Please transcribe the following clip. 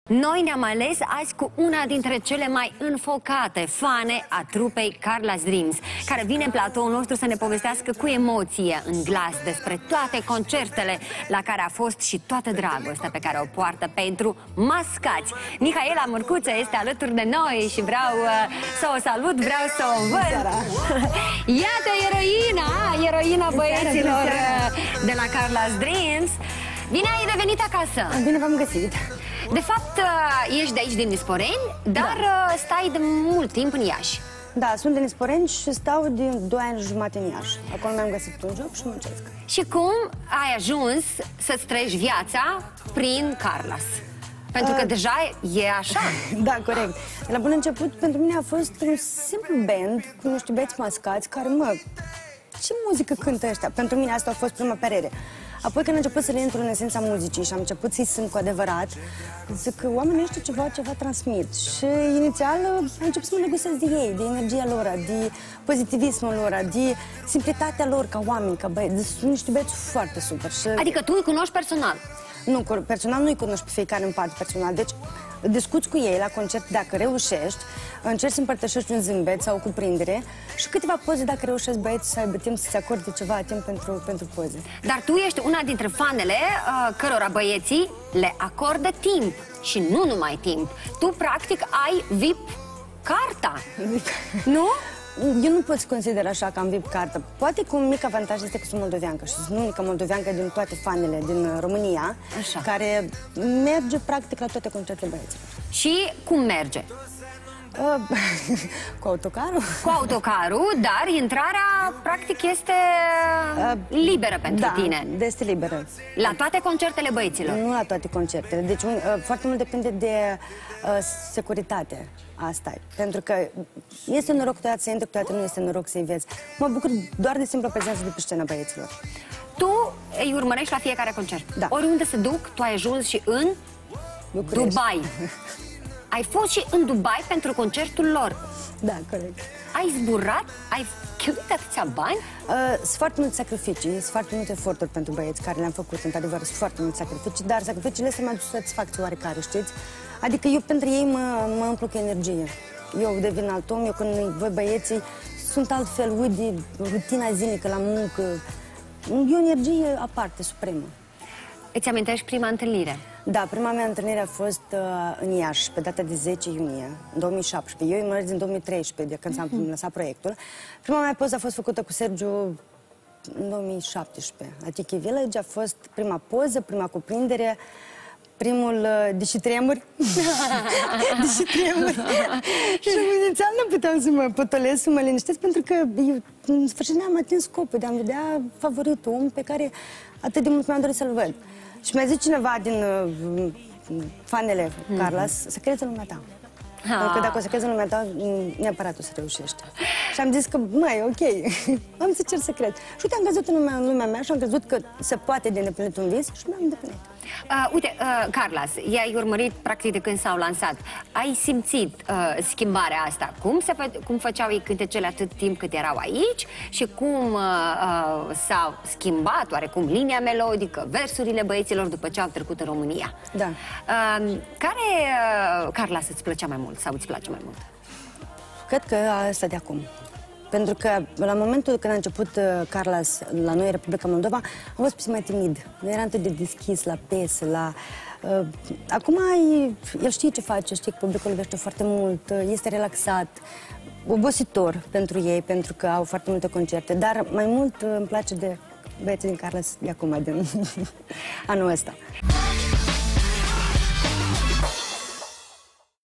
Noi ne-am ales azi cu una dintre cele mai înfocate fane a trupei Carla's Dreams, care vine în platoul nostru să ne povestească cu emoție în glas despre toate concertele la care a fost și toată dragostea pe care o poartă pentru mascați. Mihaela Mărcuță este alături de noi și vreau să o salut, vreau să o văd. Iată eroina băieților de la Carla's Dreams. Bine ai revenit acasă! Bine v-am găsit! De fapt, ești de aici din Nisporeni, dar stai de mult timp în Iași. Da, sunt din Nisporeni și stau de 2 ani și jumătate în Iași. Acolo mi-am găsit un job și muncesc. Și cum ai ajuns să-ți trăiești viața prin Carla's? Pentru că deja e așa. Da, corect. De la bun început, pentru mine a fost un simplu band cu niște băieți mascați care, ce muzică cântă ăștia? Pentru mine asta a fost prima părere. Apoi când am început să le intru în esența muzicii și am început să-i sunt cu adevărat, zic că oamenii ăștia ceva transmit. Și inițial am început să mă negusesc de ei, de energia lor, de pozitivismul lor, de simplitatea lor ca oameni, ca băieți. Sunt niște băieți foarte super. Și... Adică tu îi cunoști personal? Nu, personal nu-i cunoști pe fiecare în parte personal. Deci discuți cu ei la concert dacă reușești, încerci să împărtășești un zâmbet sau o cuprindere și câteva poze dacă reușești băieți să aibă timp să-ți acorde ceva timp pentru poze. Dar tu ești una dintre fanele cărora băieții le acordă timp și nu numai timp. Tu practic ai VIP carta, nu? Eu nu pot să consider așa că am VIP cartă. Poate că un mic avantaj este că sunt moldoveancă și sunt unica moldoveancă din toate fanele din România, care merge practic la toate concertele băieților. Și cum merge? Cu autocarul? Cu autocarul, dar intrarea practic este liberă pentru tine. Da, este liberă. La toate concertele băieților? Nu la toate concertele. Deci foarte mult depinde de securitate. Asta e. Pentru că este noroc câteodată să intri, câteodată nu este noroc să-i vezi. Mă bucur doar de simplu prezență de pe scena băieților. Tu îi urmărești la fiecare concert? Da. Oriunde se duc, tu ai ajuns și în Dubai. Ai fost și în Dubai pentru concertul lor. Da, corect. Ai zburat? Ai cheltuit atâția bani? Sunt foarte multe sacrificii, sunt foarte multe eforturi pentru băieți care le-am făcut, într-adevăr, sunt foarte multe sacrificii, dar sacrificiile astea mi-au adus satisfacție oarecare, știți? Adică eu pentru ei mă umplu cu energie. Eu devin alt om, eu când văd băieții, sunt altfel, uit de rutina zilnică la muncă. E o energie aparte, supremă. Îți amintești prima întâlnire? Da, prima mea întâlnire a fost în Iași, pe data de 10 iunie, în 2017. Eu îi măresc din 2013, de când s-am lăsat proiectul. Prima mea poză a fost făcută cu Sergiu în 2017. La Tiki Village a fost prima poză, prima cuprindere, primul deși tremuri. Deși tremuri. Și inițial nu puteam să mă potolesc, să mă liniștesc, pentru că eu, în sfârșit, ne-am atins scopul de a-mi vedea favoritul om pe care atât de mult mi-am dorit să-l văd. Și mi-a zis cineva din fanele Carla's să crezi în lumea ta. Pentru că dacă o să crezi în lumea ta, neapărat o să reușești. Și am zis că, ok, am să cer să cred. Și uite, am crezut în lumea mea și am crezut că se poate de îndeplinit un vis și mi-am îndeplinit. Uite, Carla's, i-ai urmărit practic de când s-au lansat. Ai simțit schimbarea asta? Cum făceau ei cântecele atât timp cât erau aici și cum s-au schimbat oarecum linia melodică, versurile băieților după ce au trecut în România? Da. Care Carla's îți plăcea mai mult sau îți place mai mult? Cred că asta de acum. Pentru că la momentul când a început Carla's la noi, Republica Moldova, am fost puțin mai timid. Nu era atât de deschis la piese, la... Acum el știe ce face, știe că publicul iubește foarte mult, este relaxat, obositor pentru ei, pentru că au foarte multe concerte, dar mai mult îmi place de băieții din Carla's de acum, din anul ăsta.